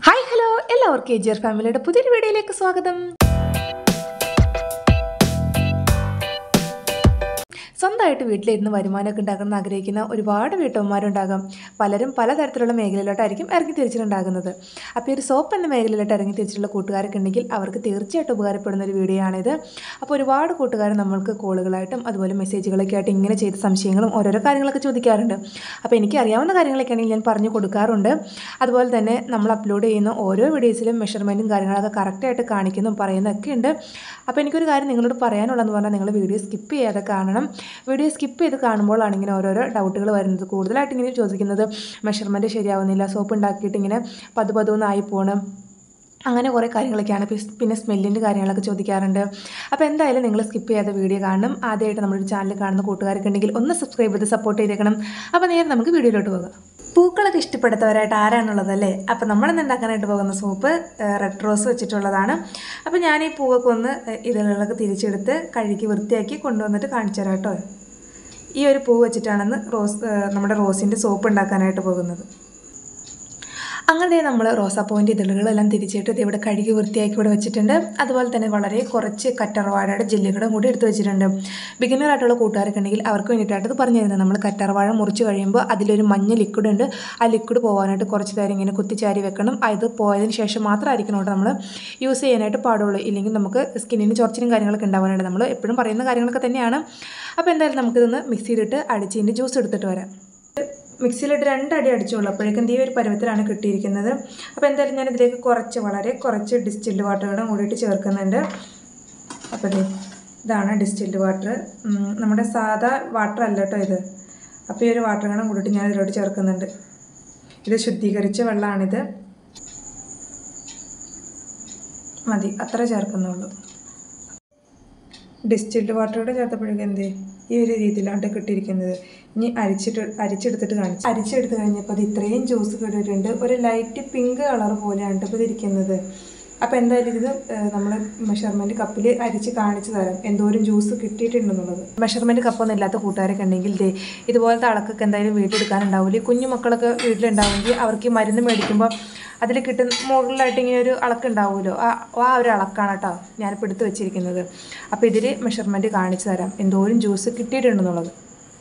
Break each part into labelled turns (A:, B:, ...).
A: Hi hello എല്ലാവർക്കും KGR ഫാമിലിയുടെ പുതിയൊരു വീഡിയോയിലേക്ക് സ്വാഗതം. സ്വന്തമായിട്ട് വീട്ടിലിരുന്ന് വരുമാനമൊക്കെ ഉണ്ടാക്കണം ആഗ്രഹിക്കുന്ന ഒരുപാട് വീട്ടമ്മമാരുണ്ടാകാം. പലരും പലതരത്തിലുള്ള മേഖലയിലോട്ടായിരിക്കും ഇറങ്ങി തിരിച്ചിട്ടുണ്ടാകുന്നത്. അപ്പോൾ ഈ ഒരു സോപ്പ് എന്ന മേഖലയിലോട്ട് ഇറങ്ങി തിരിച്ചിട്ടുള്ള കൂട്ടുകാരൊക്കെ ഉണ്ടെങ്കിൽ അവർക്ക് തീർച്ചയായിട്ടും ഉപകാരപ്പെടുന്ന ഒരു വീഡിയോ ആണിത്. അപ്പോൾ ഒരുപാട് കൂട്ടുകാർ നമ്മൾക്ക് കോളുകളായിട്ടും അതുപോലെ മെസ്സേജുകളൊക്കെ ആയിട്ട് ഇങ്ങനെ ചെയ്ത സംശയങ്ങളും ഓരോരോ കാര്യങ്ങളൊക്കെ ചോദിക്കാറുണ്ട്. അപ്പോൾ എനിക്കറിയാവുന്ന കാര്യങ്ങളൊക്കെ ആണെങ്കിൽ ഞാൻ പറഞ്ഞു കൊടുക്കാറുണ്ട്. അതുപോലെ തന്നെ നമ്മൾ അപ്ലോഡ് ചെയ്യുന്ന ഓരോ വീഡിയോസിലും മെഷർമെൻറ്റും കാര്യങ്ങളൊക്കെ കറക്റ്റായിട്ട് കാണിക്കുന്നതും പറയുന്നതൊക്കെ ഉണ്ട്. അപ്പോൾ എനിക്കൊരു കാര്യം നിങ്ങളോട് പറയാനുള്ളതെന്ന് പറഞ്ഞാൽ നിങ്ങൾ വീഡിയോ സ്കിപ്പ് ചെയ്യാതെ കാണണം. വീഡിയോ സ്കിപ്പ് ചെയ്ത് കാണുമ്പോഴാണ് ഇങ്ങനെ ഓരോരോ ഡൗട്ടുകൾ വരുന്നത്. കൂടുതലായിട്ട് ഇങ്ങനെ ചോദിക്കുന്നത് മെഷർമെൻറ്റ് ശരിയാവുന്നില്ല, സോപ്പ് ഉണ്ടാക്കിയിട്ട് ഇങ്ങനെ പതുപതുന്നായി പോകണം, അങ്ങനെ കുറേ കാര്യങ്ങളൊക്കെയാണ്. പിന്നെ സ്മെല്ലിൻ്റെ കാര്യങ്ങളൊക്കെ ചോദിക്കാറുണ്ട്. അപ്പോൾ എന്തായാലും നിങ്ങൾ സ്കിപ്പ് ചെയ്യാതെ വീഡിയോ കാണണം. ആദ്യമായിട്ട് നമ്മുടെ ചാനൽ കാണുന്ന കൂട്ടുകാർക്ക് ഉണ്ടെങ്കിൽ ഒന്ന് സബ്സ്ക്രൈബ് ചെയ്ത് സപ്പോർട്ട് ചെയ്തേക്കണം. അപ്പോൾ നേരെ നമുക്ക് വീഡിയോയിലോട്ട് പോകാം. പൂക്കളൊക്കെ ഇഷ്ടപ്പെടുത്തവരായിട്ട് ആരാണുള്ളതല്ലേ? അപ്പോൾ നമ്മളിന്ന് ഉണ്ടാക്കാനായിട്ട് പോകുന്ന സോപ്പ് റെഡ് റോസ് വെച്ചിട്ടുള്ളതാണ്. അപ്പോൾ ഞാൻ ഈ പൂവൊക്കെ ഒന്ന് ഇതളുകളൊക്കെ തിരിച്ചെടുത്ത് കഴുകി വൃത്തിയാക്കി കൊണ്ടുവന്നിട്ട് കാണിച്ചു തരാം കേട്ടോ. ഈ ഒരു പൂ വെച്ചിട്ടാണെന്ന് നമ്മുടെ റോസിൻ്റെ സോപ്പ് ഉണ്ടാക്കാനായിട്ട് പോകുന്നത്. അങ്ങനെ നമ്മൾ റോസാപ്പൂവിൻ്റെ ഇതളുകളെല്ലാം തിരിച്ചിട്ട് ഇവിടെ കഴുകി വൃത്തിയാക്കി ഇവിടെ വെച്ചിട്ടുണ്ട്. അതുപോലെ തന്നെ വളരെ കുറച്ച് കറ്റർവാഴയുടെ ജെല്ലുകളും കൂടി എടുത്ത് വെച്ചിട്ടുണ്ട്. ബിഗിനറായിട്ടുള്ള കൂട്ടുകാരൊക്കെ ഉണ്ടെങ്കിൽ അവർക്ക് വേണ്ടിയിട്ടായിട്ട് ഇത് പറഞ്ഞു തരുന്നത്. നമ്മൾ കറ്റർവാഴ മുറിച്ച് കഴിയുമ്പോൾ അതിലൊരു മഞ്ഞ ലിക്വിഡ് ഉണ്ട്. ആ ലിക്വിഡ് പോകാനായിട്ട് കുറച്ച് നേരം ഇങ്ങനെ കുത്തിച്ചാരി വെക്കണം. അത് പോയതിന് ശേഷം മാത്രമായിരിക്കണം നമ്മൾ യൂസ് ചെയ്യാനായിട്ട് പാടുള്ളൂ. ഇല്ലെങ്കിൽ നമുക്ക് സ്കിന്നിന് ചൊറിച്ചിലും കാര്യങ്ങളൊക്കെ ഉണ്ടാവാനായിട്ട് നമ്മൾ എപ്പോഴും പറയുന്ന കാര്യങ്ങളൊക്കെ തന്നെയാണ്. അപ്പോൾ എന്തായാലും നമുക്കിതൊന്ന് മിക്സിയിലിട്ട് അടിച്ചതിൻ്റെ ജ്യൂസ് എടുത്തിട്ട് വരാം. മിക്സിയിലിട്ട് 2 അടി അടിച്ചോളൂ. അപ്പോഴേക്കും ഈ ഒരു പരുവത്തിലാണ് കിട്ടിയിരിക്കുന്നത്. അപ്പോൾ എന്തായാലും ഞാൻ ഇതിലേക്ക് വളരെ കുറച്ച് ഡിസ്റ്റിൽഡ് വാട്ടറുകളും കൂടിയിട്ട് ചേർക്കുന്നുണ്ട്. അപ്പോൾ ഇതാണ് ഡിസ്റ്റിൽഡ് വാട്ടർ. നമ്മുടെ സാധാ വാട്ടർ അല്ല കേട്ടോ ഇത്. അപ്പോൾ ഈ ഒരു വാട്ടറുകളും കൂടിയിട്ട് ഞാൻ ഇതിലോട്ട് ചേർക്കുന്നുണ്ട്. ഇത് ശുദ്ധീകരിച്ച വെള്ളമാണിത്. മതി, അത്ര ചേർക്കുന്നുള്ളൂ. ഡിസ്റ്റിൽഡ് വാട്ടറോടെ ചേർത്തപ്പോഴേക്കും ഈ ഒരു രീതിയിലാണ് കിട്ടിയിരിക്കുന്നത്. ഇനി അരിച്ചെടുത്തിട്ട് കാണിച്ചു. അരിച്ചെടുത്ത് കഴിഞ്ഞപ്പോൾ അത് ഇത്രയും ജ്യൂസ് കിട്ടിയിട്ടുണ്ട്. ഒരു ലൈറ്റ് പിങ്ക് കളർ പോലെയാണ് ഇപ്പോൾ ഇതിരിക്കുന്നത്. അപ്പോൾ എന്തായാലും ഇത് നമ്മൾ മെഷർമെൻറ്റ് കപ്പിൽ അരിച്ച് കാണിച്ചു തരാം എന്തോരം ജ്യൂസ് കിട്ടിയിട്ടുണ്ടെന്നുള്ളത്. മെഷർമെൻറ്റ് കപ്പൊന്നും ഇല്ലാത്ത കൂട്ടുകാരൊക്കെ ഉണ്ടെങ്കിൽ ഇതുപോലത്തെ അളക്കൊക്കെ എന്തായാലും വീട്ടിലെടുക്കാനുണ്ടാവില്ല. കുഞ്ഞു മക്കളൊക്കെ വീട്ടിലുണ്ടാവുമെങ്കിൽ അവർക്ക് മരുന്ന് മേടിക്കുമ്പോൾ അതിൽ കിട്ടുന്ന മുകളിലായിട്ട് ഇങ്ങനെ ഒരു അളക്കുണ്ടാവുമല്ലോ, ആ ഒരു അളക്കാണ് കേട്ടോ ഞാനിപ്പോൾ എടുത്ത് വെച്ചിരിക്കുന്നത്. അപ്പോൾ ഇതിൽ മെഷർമെൻറ്റ് കാണിച്ചു തരാം എന്തോരം ജ്യൂസ് കിട്ടിയിട്ടുണ്ടെന്നുള്ളത്.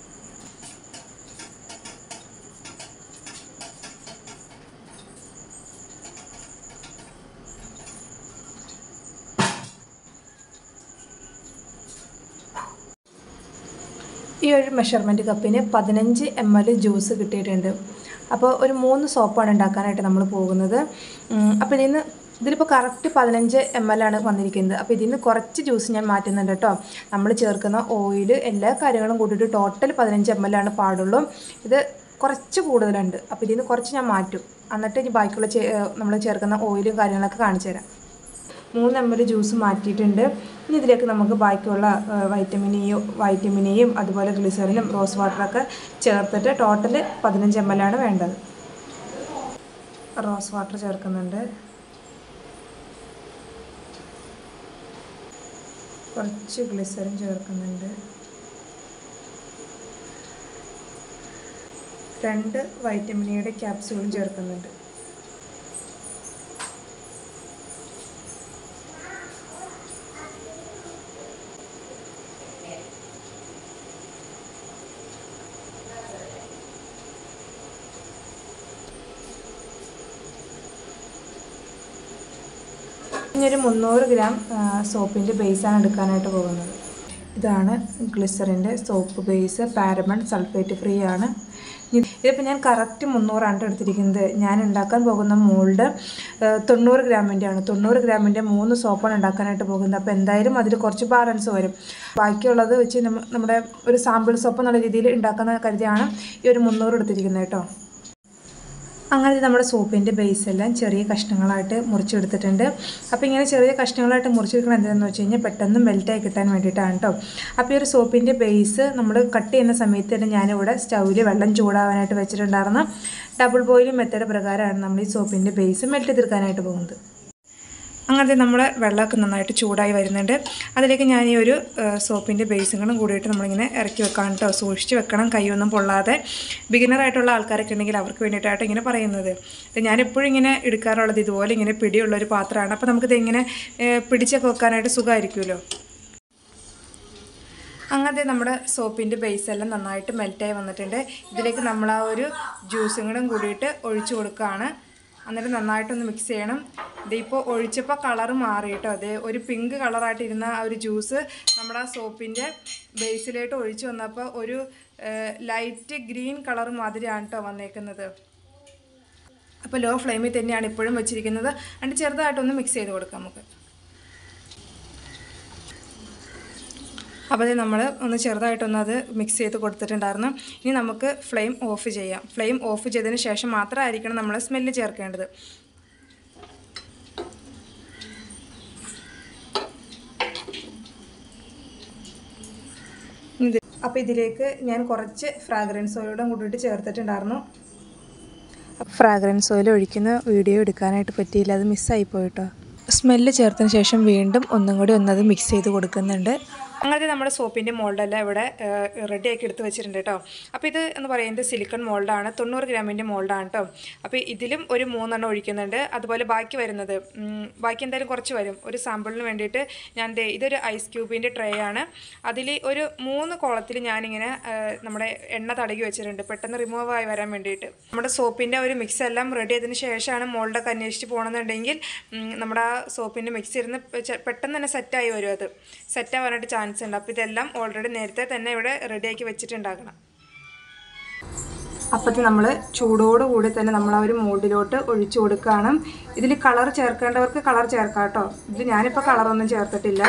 A: ഈ ഒരു മെഷർമെൻറ്റ് കപ്പിന് 15 ml ജ്യൂസ് കിട്ടിയിട്ടുണ്ട്. അപ്പോൾ ഒരു 3 സോപ്പാണ് ഉണ്ടാക്കാനായിട്ട് നമ്മൾ പോകുന്നത്. അപ്പോൾ ഇതിലിപ്പോൾ കറക്റ്റ് 15 ml ആണ് വന്നിരിക്കുന്നത്. അപ്പോൾ ഇതിൽ നിന്ന് കുറച്ച് ജ്യൂസ് ഞാൻ മാറ്റുന്നുണ്ട് കേട്ടോ. നമ്മൾ ചേർക്കുന്ന ഓയിൽ എല്ലാ കാര്യങ്ങളും കൂട്ടിയിട്ട് ടോട്ടൽ 15 ml ആണ് പാടുള്ളൂ. ഇത് കുറച്ച് കൂടുതലുണ്ട്. അപ്പോൾ ഇതിൽ നിന്ന് കുറച്ച് ഞാൻ മാറ്റും. എന്നിട്ട് ഇനി ബാക്കിയുള്ള നമ്മൾ ചേർക്കുന്ന ഓയിലും കാര്യങ്ങളൊക്കെ കാണിച്ചു തരാം. 3 ml ജ്യൂസ് മാറ്റിയിട്ടുണ്ട്. ഇനി ഇതിലേക്ക് നമുക്ക് ബാക്കിയുള്ള വൈറ്റമിനെയും അതുപോലെ ഗ്ലിസറിനും റോസ് വാട്ടറൊക്കെ ചേർത്തിട്ട് ടോട്ടൽ 15 ml ആണ് വേണ്ടത്. റോസ് വാട്ടർ ചേർക്കുന്നുണ്ട്. കുറച്ച് ഗ്ലിസറിൻ ചേർക്കുന്നുണ്ട്. 2 വൈറ്റമിനിയുടെ ക്യാപ്സ്യൂളും ചേർക്കുന്നുണ്ട്. ഇനിയൊരു 300 ഗ്രാം സോപ്പിൻ്റെ ബേസാണ് എടുക്കാനായിട്ട് പോകുന്നത്. ഇതാണ് ഗ്ലിസറിൻ്റെ soap base. Paraben sulphate free ആണ്. ഇതിപ്പോൾ ഞാൻ കറക്റ്റ് 300 എടുത്തിരിക്കുന്നത്. ഞാൻ ഉണ്ടാക്കാൻ പോകുന്ന മോൾഡ് 90 ഗ്രാമിൻ്റെയാണ്. 90 ഗ്രാമിൻ്റെ 3 സോപ്പാണ് ഉണ്ടാക്കാനായിട്ട് പോകുന്നത്. അപ്പോൾ എന്തായാലും അതിൽ കുറച്ച് ബാലൻസ് വരും. ബാക്കിയുള്ളത് വെച്ച് നമ്മുടെ ഒരു സാമ്പിൾ സോപ്പ് എന്നുള്ള രീതിയിൽ ഉണ്ടാക്കുന്ന കരുതിയാണ് ഈ ഒരു 300 എടുത്തിരിക്കുന്നത് കേട്ടോ. അങ്ങനെ നമ്മുടെ സോപ്പിൻ്റെ ബേസ് എല്ലാം ചെറിയ കഷ്ണങ്ങളായിട്ട് മുറിച്ചെടുത്തിട്ടുണ്ട്. അപ്പോൾ ഇങ്ങനെ ചെറിയ കഷ്ണങ്ങളായിട്ട് മുറിച്ചെടുക്കണം എന്താണെന്ന് വെച്ച് കഴിഞ്ഞാൽ പെട്ടെന്ന് മെൽറ്റായി കിട്ടാൻ വേണ്ടിയിട്ടാണ് കേട്ടോ. അപ്പോൾ ഈ ഒരു സോപ്പിൻ്റെ ബേസ് നമ്മൾ കട്ട് ചെയ്യുന്ന സമയത്ത് തന്നെ ഞാനിവിടെ സ്റ്റൗവിൽ വെള്ളം ചൂടാവാനായിട്ട് വെച്ചിട്ടുണ്ടായിരുന്ന ഡബിൾ ബോയിലിംഗ് മെത്തേഡ് പ്രകാരമാണ് നമ്മൾ ഈ സോപ്പിൻ്റെ ബേസ് മെൽറ്റ് തീർക്കാനായിട്ട് പോകുന്നത്. അങ്ങനത്തെ നമ്മുടെ വെള്ളമൊക്കെ നന്നായിട്ട് ചൂടായി വരുന്നുണ്ട്. അതിലേക്ക് ഞാൻ ഈ ഒരു സോപ്പിൻ്റെ ബേസുകളും കൂടിയിട്ട് നമ്മളിങ്ങനെ ഇറക്കി വെക്കണം കേട്ടോ. സൂക്ഷിച്ച് വെക്കണം, കൈയൊന്നും പൊള്ളാതെ. ബിഗിനറായിട്ടുള്ള ആൾക്കാരൊക്കെ ഉണ്ടെങ്കിൽ അവർക്ക് വേണ്ടിയിട്ടായിട്ട് ഇങ്ങനെ പറയുന്നത്. ഞാനെപ്പോഴും ഇങ്ങനെ എടുക്കാറുള്ളത് ഇതുപോലെ ഇങ്ങനെ പിടിയുള്ളൊരു പാത്രമാണ്. അപ്പോൾ നമുക്കിത് ഇങ്ങനെ പിടിച്ചൊക്കെ വെക്കാനായിട്ട് സുഖമായിരിക്കുമല്ലോ. അങ്ങനത്തെ നമ്മുടെ സോപ്പിൻ്റെ ബേസെല്ലാം നന്നായിട്ട് മെൽറ്റായി വന്നിട്ടുണ്ട്. ഇതിലേക്ക് നമ്മൾ ആ ഒരു ജ്യൂസും കൂടെ കൂടിയിട്ട് ഒഴിച്ചു കൊടുക്കുകയാണ്. എന്നിട്ട് നന്നായിട്ടൊന്ന് മിക്സ് ചെയ്യണം. ഇതിപ്പോൾ ഒഴിച്ചപ്പോൾ കളറ് മാറി കേട്ടോ. അത് ഒരു പിങ്ക് കളറായിട്ടിരുന്ന ആ ഒരു ജ്യൂസ് നമ്മുടെ ആ സോപ്പിൻ്റെ ബേസിലായിട്ട് ഒഴിച്ചു വന്നപ്പോൾ ഒരു ലൈറ്റ് ഗ്രീൻ കളർ മാതിരിയാണ് കേട്ടോ വന്നേക്കുന്നത്. അപ്പോൾ ലോ ഫ്ലെയിമിൽ തന്നെയാണ് ഇപ്പോഴും വെച്ചിരിക്കുന്നത്. എന്നിട്ട് ചെറുതായിട്ടൊന്ന് മിക്സ് ചെയ്ത് കൊടുക്കാം നമുക്ക്. അപ്പോൾ അത് നമ്മൾ ഒന്ന് ചെറുതായിട്ടൊന്ന് അത് മിക്സ് ചെയ്ത് കൊടുത്തിട്ടുണ്ടായിരുന്നു. ഇനി നമുക്ക് ഫ്ലെയിം ഓഫ് ചെയ്യാം. ഫ്ലെയിം ഓഫ് ചെയ്തതിന് ശേഷം മാത്രമായിരിക്കണം നമ്മൾ സ്മെല്ല് ചേർക്കേണ്ടത്. അപ്പോൾ ഇതിലേക്ക് ഞാൻ കുറച്ച് ഫ്രാഗ്രൻസ് ഓയിലും കൂടിയിട്ട് ചേർത്തിട്ടുണ്ടായിരുന്നു. ഫ്രാഗ്രൻസ് ഓയിൽ ഒഴിക്കുന്ന വീഡിയോ എടുക്കാനായിട്ട് പറ്റിയില്ല, അത് മിസ്സായിപ്പോയിട്ടോ. സ്മെല്ല് ചേർത്തതിന് ശേഷം വീണ്ടും ഒന്നും കൂടി ഒന്നത് മിക്സ് ചെയ്ത് കൊടുക്കുന്നുണ്ട്. അങ്ങനത്തെ നമ്മുടെ സോപ്പിൻ്റെ മോൾഡെല്ലാം ഇവിടെ റെഡിയാക്കി എടുത്ത് വെച്ചിട്ടുണ്ട് കേട്ടോ. അപ്പോൾ ഇത് എന്ന് പറയുന്നത് സിലിക്കൺ മോൾഡാണ്, 90 ഗ്രാമിൻ്റെ മോൾഡാണ് കേട്ടോ. അപ്പോൾ ഇതിലും ഒരു 3 എണ്ണം ഒഴിക്കുന്നുണ്ട്. അതുപോലെ ബാക്കി വരുന്നത് ബാക്കി എന്തായാലും കുറച്ച് വരും. ഒരു സാമ്പിളിന് വേണ്ടിയിട്ട് ഞാൻ ഇതൊരു ഐസ് ക്യൂബിൻ്റെ ട്രേ ആണ്. അതിൽ ഒരു 3 കോളത്തിൽ ഞാനിങ്ങനെ നമ്മുടെ എണ്ണ തടകി വെച്ചിട്ടുണ്ട്, പെട്ടെന്ന് റിമൂവ് ആയി വരാൻ വേണ്ടിയിട്ട്. നമ്മുടെ സോപ്പിൻ്റെ ഒരു മിക്സ് എല്ലാം റെഡി ആയതിനു ശേഷമാണ് മോൾഡൊക്കെ അന്വേഷിച്ച് പോകണമെന്നുണ്ടെങ്കിൽ നമ്മുടെ ആ സോപ്പിൻ്റെ മിക്സ് ഇരുന്ന് പെട്ടെന്ന് തന്നെ സെറ്റായി വരും. അത് സെറ്റാവാനായിട്ട് ചാൻസ് ഉണ്ട്. അപ്പോൾ ഇതെല്ലാം ഓൾറെഡി നേരത്തെ തന്നെ ഇവിടെ റെഡിയാക്കി വെച്ചിട്ടുണ്ടാക്കണം. അപ്പോഴത്തെ നമ്മൾ ചൂടോടുകൂടി തന്നെ നമ്മൾ ആ ഒരു മോൾഡിലോട്ട് ഒഴിച്ചു കൊടുക്കുകയാണ്. ഇതിൽ കളർ ചേർക്കേണ്ടവർക്ക് കളർ ചേർക്കാം കേട്ടോ. ഇത് ഞാനിപ്പോൾ കളറൊന്നും ചേർത്തിട്ടില്ല.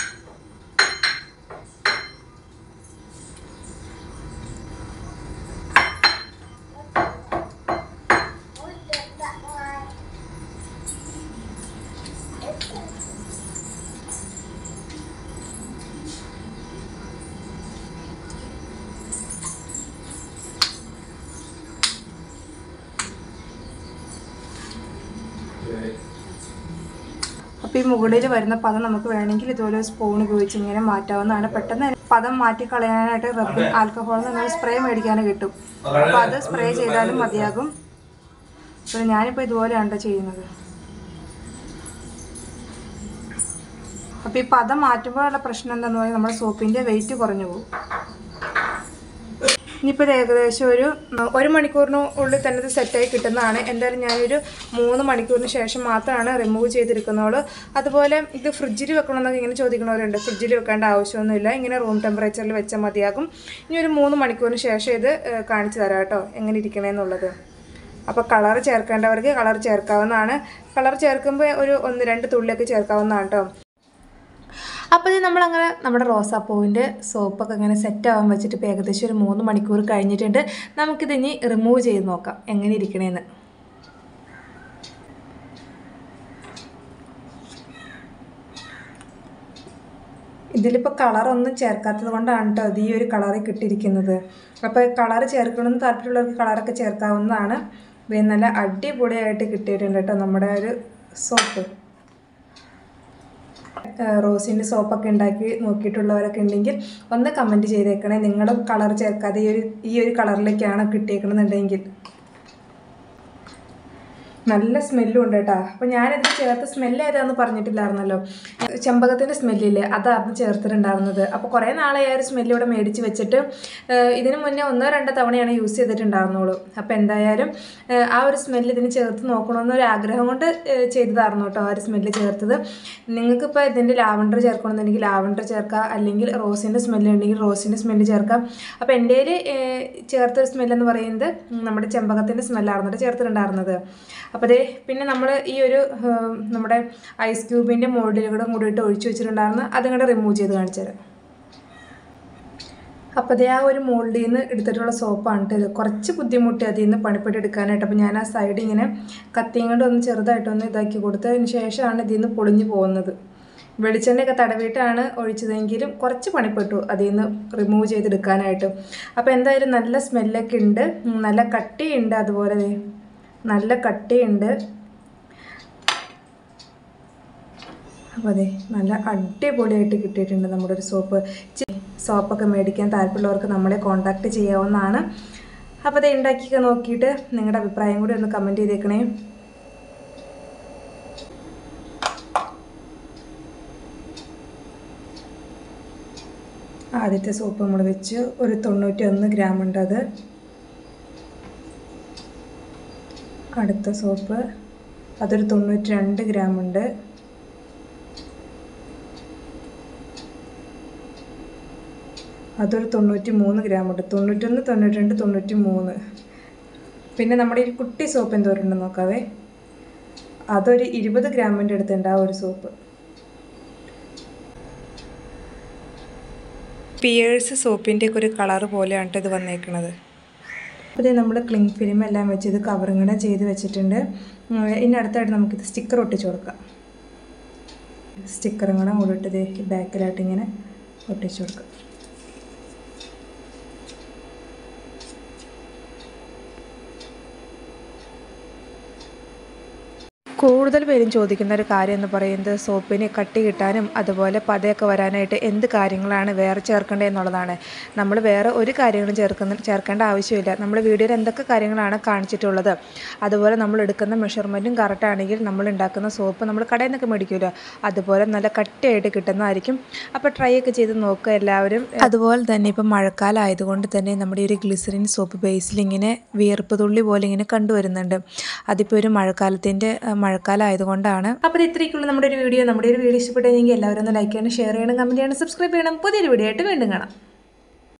A: അപ്പോൾ ഈ മുകളിൽ വരുന്ന പദം നമുക്ക് വേണമെങ്കിൽ ഇതുപോലെ സ്പൂൺ ഉപയോഗിച്ച് ഇങ്ങനെ മാറ്റാവുന്നതാണ്. പെട്ടെന്ന് പദം മാറ്റി കളയാനായിട്ട് റബ്ബിൻ ആൽക്കഹോൾ എന്ന് സ്പ്രേ മേടിക്കാൻ കിട്ടും. അപ്പോൾ അത് സ്പ്രേ ചെയ്താലും മതിയാകും. അപ്പോൾ ഞാനിപ്പോൾ ഇതുപോലെയാണ് ചെയ്യുന്നത്. അപ്പോൾ ഈ പദം മാറ്റുമ്പോഴുള്ള പ്രശ്നം എന്താണെന്ന് പറഞ്ഞാൽ നമ്മുടെ സോപ്പിൻ്റെ വെയിറ്റ് കുറഞ്ഞു പോകും. ഇനിയിപ്പോൾ ഇത് ഏകദേശം ഒരു മണിക്കൂറിനുള്ളിൽ തന്നെ ഇത് സെറ്റായി കിട്ടുന്നതാണ്. എന്തായാലും ഞാനൊരു 3 മണിക്കൂറിന് ശേഷം മാത്രമാണ് റിമൂവ് ചെയ്തെടുക്കുന്നുള്ളൂ. അതുപോലെ ഇത് ഫ്രിഡ്ജിൽ വെക്കണമെന്നൊക്കെ ഇങ്ങനെ ചോദിക്കുന്നവരുണ്ട്. ഫ്രിഡ്ജിൽ വെക്കേണ്ട ആവശ്യമൊന്നുമില്ല, ഇങ്ങനെ റൂം ടെമ്പറേച്ചറിൽ വെച്ചാൽ മതിയാകും. ഇനി ഒരു 3 മണിക്കൂറിന് ശേഷം ഇത് കാണിച്ചു തരാം കേട്ടോ എങ്ങനെ ഇരിക്കണമെന്നുള്ളത്. അപ്പോൾ കളർ ചേർക്കേണ്ടവർക്ക് കളർ ചേർക്കാവുന്നതാണ്. കളർ ചേർക്കുമ്പോൾ ഒരു 1-2 തുള്ളിയൊക്കെ ചേർക്കാവുന്നതാണ് കേട്ടോ. അപ്പോൾ ഇത് നമ്മളങ്ങനെ നമ്മുടെ റോസാപ്പൂവിൻ്റെ സോപ്പൊക്കെ ഇങ്ങനെ സെറ്റാവാൻ വെച്ചിട്ട് ഇപ്പോൾ ഏകദേശം ഒരു 3 മണിക്കൂർ കഴിഞ്ഞിട്ടുണ്ട്. നമുക്കിതിനി റിമൂവ് ചെയ്ത് നോക്കാം എങ്ങനെ ഇരിക്കണേന്ന്. ഇതിലിപ്പോൾ കളറൊന്നും ചേർക്കാത്തത് കൊണ്ടാണ് കേട്ടോ അത് ഈ ഒരു കളറിൽ കിട്ടിയിരിക്കുന്നത്. അപ്പോൾ കളർ ചേർക്കണമെന്ന് താല്പര്യമുള്ളവർക്ക് കളറൊക്കെ ചേർക്കാവുന്നതാണ്. ഇത് നല്ല അടിപൊളിയായിട്ട് കിട്ടിയിട്ടുണ്ട് കേട്ടോ നമ്മുടെ ഒരു സോപ്പ്. റോസിൻ്റെ സോപ്പൊക്കെ ഉണ്ടാക്കി നോക്കിയിട്ടുള്ളവരൊക്കെ ഉണ്ടെങ്കിൽ ഒന്ന് കമൻറ്റ് ചെയ്തേക്കണേ. നിങ്ങളും കളർ ചേർക്കാതെ ഈ ഒരു കളറിലേക്കാണ് കിട്ടിയേക്കണമെന്നുണ്ടെങ്കിൽ. നല്ല സ്മെല്ലും ഉണ്ട് കേട്ടോ. അപ്പോൾ ഞാനിത് ചേർത്ത് സ്മെല്ല് ഏതാണെന്ന് പറഞ്ഞിട്ടില്ലായിരുന്നല്ലോ. ചെമ്പകത്തിൻ്റെ സ്മെല്ലില്ലേ, അതായിരുന്നു ചേർത്തിട്ടുണ്ടായിരുന്നത്. അപ്പോൾ കുറേ നാളെ ആ ഒരു സ്മെല്ല് ഇവിടെ മേടിച്ച് വെച്ചിട്ട് ഇതിന് മുന്നേ 1-2 തവണയാണ് യൂസ് ചെയ്തിട്ടുണ്ടായിരുന്നുള്ളൂ. അപ്പോൾ എന്തായാലും ആ ഒരു സ്മെല്ല് ഇതിന് ചേർത്ത് നോക്കണമെന്നൊരു ആഗ്രഹം കൊണ്ട് ചെയ്തതായിരുന്നു കേട്ടോ ആ ഒരു സ്മെല്ല് ചേർത്തത്. നിങ്ങൾക്കിപ്പോൾ ഇതിൻ്റെ ലാവണ്ടർ ചേർക്കണമെന്നുണ്ടെങ്കിൽ ലാവണ്ടർ ചേർക്കാം, അല്ലെങ്കിൽ റോസിൻ്റെ സ്മെല്ല് ഉണ്ടെങ്കിൽ റോസിൻ്റെ സ്മെല്ല് ചേർക്കാം. അപ്പോൾ എൻ്റെ ചേർത്തൊരു സ്മെല്ലെന്ന് പറയുന്നത് നമ്മുടെ ചെമ്പകത്തിൻ്റെ സ്മെല്ലായിരുന്നു ചേർത്തിട്ടുണ്ടായിരുന്നത്. അപ്പോൾ അതേ പിന്നെ നമ്മൾ ഈ ഒരു നമ്മുടെ ഐസ് ക്യൂബിൻ്റെ മോൾഡിലൂടെ കൂടിയിട്ട് ഒഴിച്ചു വെച്ചിട്ടുണ്ടായിരുന്നു. അതുകൊണ്ട് റിമൂവ് ചെയ്ത് കാണിച്ചു തരാം. അപ്പോൾ അതേ ആ ഒരു മോൾഡിൽ നിന്ന് എടുത്തിട്ടുള്ള സോപ്പാണ് ഇത്. കുറച്ച് ബുദ്ധിമുട്ടി അതിൽ നിന്ന് പണിപ്പെട്ട് എടുക്കാനായിട്ട്. അപ്പോൾ ഞാൻ ആ സൈഡ് ഇങ്ങനെ കത്തിയും കൊണ്ട് ഒന്ന് ചെറുതായിട്ടൊന്ന് ഇതാക്കി കൊടുത്തതിന് ശേഷമാണ് ഇതിൽ നിന്ന് പൊളിഞ്ഞു പോകുന്നത്. വെളിച്ചെണ്ണയൊക്കെ തടവിയിട്ടാണ് ഒഴിച്ചതെങ്കിലും കുറച്ച് പണിപ്പെട്ടു അതിൽ നിന്ന് റിമൂവ് ചെയ്തെടുക്കാനായിട്ട്. അപ്പോൾ എന്തായാലും നല്ല സ്മെല്ലൊക്കെ ഉണ്ട്, നല്ല കട്ടിയുണ്ട്, അതുപോലെ നല്ല കട്ടിയുണ്ട്. അപ്പോൾ അതെ നല്ല അടിപൊളിയായിട്ട് കിട്ടിയിട്ടുണ്ട് നമ്മുടെ ഒരു സോപ്പ്. സോപ്പൊക്കെ മേടിക്കാൻ താല്പര്യമുള്ളവർക്ക് നമ്മളെ കോൺടാക്റ്റ് ചെയ്യാവുന്നതാണ്. അപ്പോൾ അത് ഉണ്ടാക്കിയൊക്കെ നോക്കിയിട്ട് നിങ്ങളുടെ അഭിപ്രായം കൂടി ഒന്ന് കമൻറ്റ് ചെയ്തേക്കണേ. ആദ്യത്തെ സോപ്പ് നമ്മൾ വെച്ച് ഒരു 91 ഗ്രാം ഉണ്ട് അത്. അടുത്ത സോപ്പ് അതൊരു 92 ഗ്രാം ഉണ്ട്. അതൊരു 93 ഗ്രാം ഉണ്ട്. 91, 92, 93. പിന്നെ നമ്മുടെ ഈ കുട്ടി സോപ്പ് എന്തോരുണ്ടെന്ന് നോക്കാവേ. അതൊരു 20 ഗ്രാമിൻ്റെ അടുത്തുണ്ട് ആ ഒരു സോപ്പ്. പിയേഴ്സ് സോപ്പിൻ്റെ ഒക്കെ ഒരു കളറ് പോലെയാണ് ഇത് വന്നേക്കുന്നത്. അപ്പോൾ നമ്മൾ ക്ലിങ് ഫിലിം എല്ലാം വെച്ച് ഇത് കവറിങ്ങനെ ചെയ്ത് വെച്ചിട്ടുണ്ട്. ഇനി അടുത്തായിട്ട് നമുക്കിത് സ്റ്റിക്കർ ഒട്ടിച്ച് കൊടുക്കാം. സ്റ്റിക്കറും കൂടെ കൂടിയിട്ട് ബാക്കിലായിട്ട് ഇങ്ങനെ ഒട്ടിച്ച് കൊടുക്കാം. കൂടുതൽ പേരും ചോദിക്കുന്ന ഒരു കാര്യം എന്ന് പറയുന്നത് സോപ്പിന് കട്ടി കിട്ടാനും അതുപോലെ പതയൊക്കെ വരാനായിട്ട് എന്ത് കാര്യങ്ങളാണ് വേറെ ചേർക്കേണ്ടത് എന്നുള്ളതാണ്. നമ്മൾ വേറെ ഒരു കാര്യങ്ങളും ചേർക്കേണ്ട ആവശ്യമില്ല. നമ്മൾ വീഡിയോയിൽ എന്തൊക്കെ കാര്യങ്ങളാണ് കാണിച്ചിട്ടുള്ളത് അതുപോലെ നമ്മൾ എടുക്കുന്ന മെഷർമെൻറ്റും കറക്റ്റാണെങ്കിൽ നമ്മൾ ഉണ്ടാക്കുന്ന സോപ്പ് നമ്മൾ കടയിൽ നിന്നൊക്കെ മേടിക്കുമല്ലോ അതുപോലെ നല്ല കട്ടിയായിട്ട് കിട്ടുന്നതായിരിക്കും. അപ്പോൾ ട്രൈ ഒക്കെ ചെയ്ത് നോക്കുക എല്ലാവരും. അതുപോലെ തന്നെ ഇപ്പം മഴക്കാലം ആയതുകൊണ്ട് തന്നെ നമ്മുടെ ഒരു ഗ്ലിസറിൻ സോപ്പ് ബേസിൽ ഇങ്ങനെ വിയർപ്പ് തുള്ളി പോലെ ഇങ്ങനെ കണ്ടുവരുന്നുണ്ട്. അതിപ്പോൾ ഒരു മഴക്കാലം ആയതുകൊണ്ടാണ്. അപ്പോൾ ഇത്രയ്ക്കുള്ള നമ്മുടെ ഒരു വീഡിയോ ഇഷ്ടപ്പെട്ടെങ്കിൽ എല്ലാവരും ഒന്ന് ലൈക്ക് ചെയ്യണം, ഷെയർ ചെയ്യണം, കമൻറ്റ് ചെയ്യണം, സബ്സ്ക്രൈബ് ചെയ്യണം. പുതിയൊരു വീഡിയോ ആയിട്ട് വീണ്ടും കാണാം.